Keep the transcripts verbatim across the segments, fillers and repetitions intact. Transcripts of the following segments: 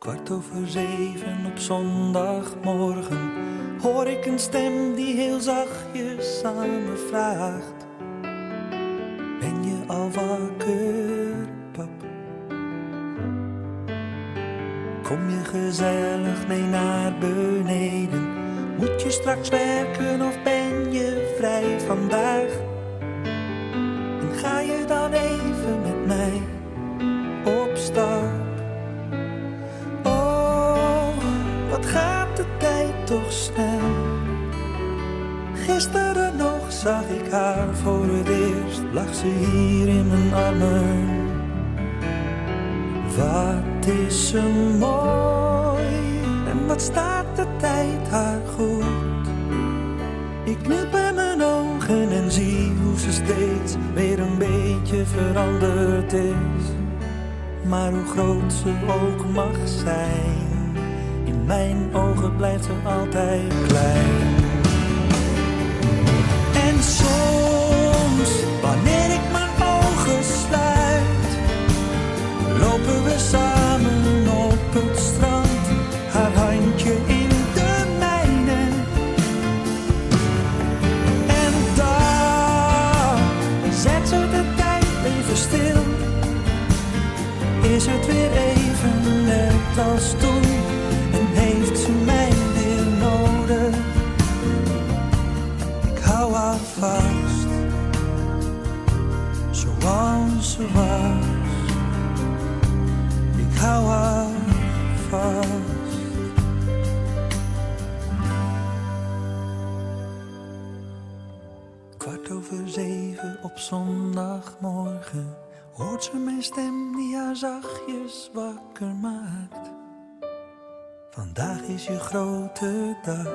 Kwart over zeven op zondagmorgen hoor ik een stem die heel zachtjes aan me vraagt: ben je al wakker, pap? Kom je gezellig mee naar beneden? Moet je straks werken of ben je vrij vandaag? En ga je dan even met mij op stap? Gaat de tijd toch snel? Gisteren nog zag ik haar voor het eerst, lag ze hier in mijn armen. Wat is ze mooi en wat staat de tijd haar goed. Ik knip bij mijn ogen en zie hoe ze steeds weer een beetje veranderd is. Maar hoe groot ze ook mag zijn, in mijn ogen blijft ze altijd klein. En soms, wanneer ik mijn ogen sluit, lopen we samen op het strand, haar handje in de mijne. En dan zet ze de tijd even stil, is het weer even net als toen. Heeft ze mij weer nodig? Ik hou haar vast, zoals ze was. Ik hou haar vast. Kwart over zeven op zondagmorgen hoort ze mijn stem die haar zachtjes wakker maakt. Vandaag is je grote dag.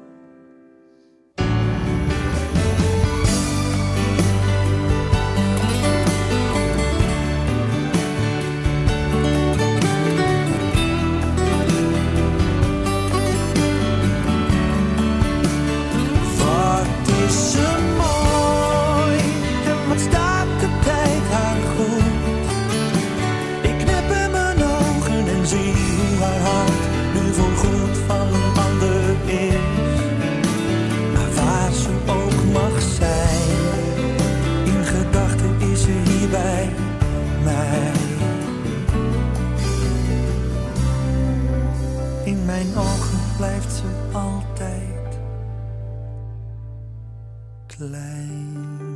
Wat is ze mooi en wat staat de tijd haar goed. Ik knip in mijn ogen en zie hoe haar hart nu voorgoed van een ander is. Maar waar ze ook mag zijn, in gedachten is ze hier bij mij. In mijn ogen blijft ze altijd klein.